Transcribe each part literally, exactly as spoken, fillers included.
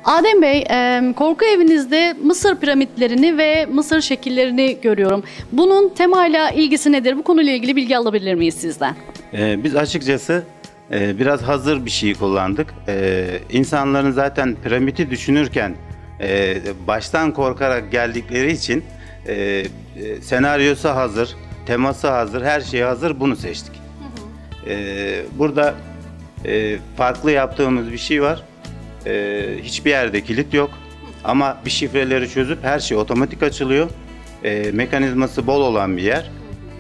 Adem Bey, e, korku evinizde Mısır piramitlerini ve Mısır şekillerini görüyorum. Bunun temayla ilgisi nedir? Bu konuyla ilgili bilgi alabilir miyiz sizden? Ee, biz açıkçası e, biraz hazır bir şey kullandık. Ee, insanların zaten piramidi düşünürken e, baştan korkarak geldikleri için e, e, senaryosu hazır, teması hazır, her şey hazır, bunu seçtik. Hı hı. Ee, burada e, farklı yaptığımız bir şey var. Ee, hiçbir yerde kilit yok ama bir şifreleri çözüp her şey otomatik açılıyor. Ee, mekanizması bol olan bir yer.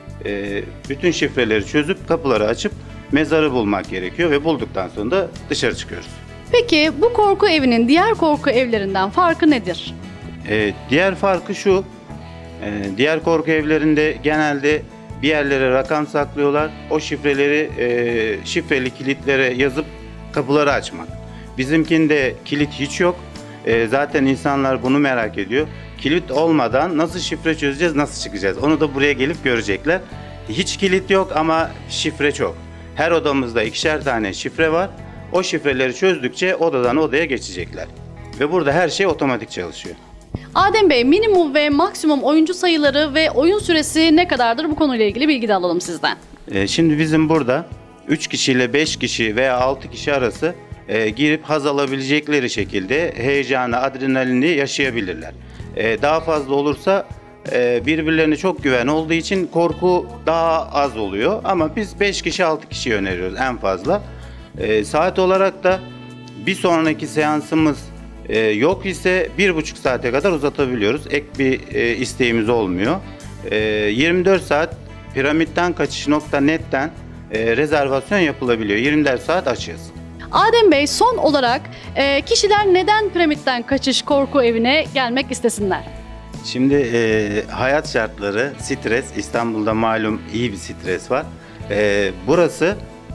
Ee, bütün şifreleri çözüp kapıları açıp mezarı bulmak gerekiyor ve bulduktan sonra da dışarı çıkıyoruz. Peki bu korku evinin diğer korku evlerinden farkı nedir? Ee, diğer farkı şu, e, diğer korku evlerinde genelde bir yerlere rakam saklıyorlar. O şifreleri e, şifreli kilitlere yazıp kapıları açmak. Bizimkinde kilit hiç yok. E, zaten insanlar bunu merak ediyor. Kilit olmadan nasıl şifre çözeceğiz, nasıl çıkacağız? Onu da buraya gelip görecekler. Hiç kilit yok ama şifre çok. Her odamızda ikişer tane şifre var. O şifreleri çözdükçe odadan odaya geçecekler. Ve burada her şey otomatik çalışıyor. Adem Bey, minimum ve maksimum oyuncu sayıları ve oyun süresi ne kadardır? Bu konuyla ilgili bilgi de alalım sizden. E, şimdi bizim burada üç kişiyle beş kişi veya altı kişi arası e, girip haz alabilecekleri şekilde heyecanı, adrenalini yaşayabilirler. E, daha fazla olursa e, birbirlerine çok güven olduğu için korku daha az oluyor. Ama biz beş kişi altı kişi öneriyoruz en fazla. E, saat olarak da bir sonraki seansımız e, yok ise bir buçuk saate kadar uzatabiliyoruz. Ek bir e, isteğimiz olmuyor. E, yirmi dört saat piramitten kaçış nokta net'ten e, rezervasyon yapılabiliyor. yirmi dört saat açığız. Adem Bey, son olarak e, kişiler neden piramitten kaçış korku evine gelmek istesinler? Şimdi e, hayat şartları, stres, İstanbul'da malum iyi bir stres var. E, burası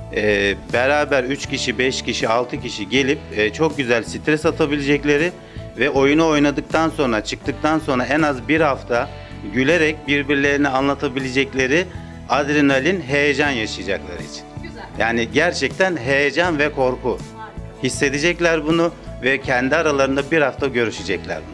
e, beraber üç kişi, beş kişi, altı kişi gelip e, çok güzel stres atabilecekleri ve oyunu oynadıktan sonra, çıktıktan sonra en az bir hafta gülerek birbirlerine anlatabilecekleri adrenalin, heyecan yaşayacakları için. Güzel. Yani gerçekten heyecan ve korku hissedecekler bunu ve kendi aralarında bir hafta görüşecekler bunu.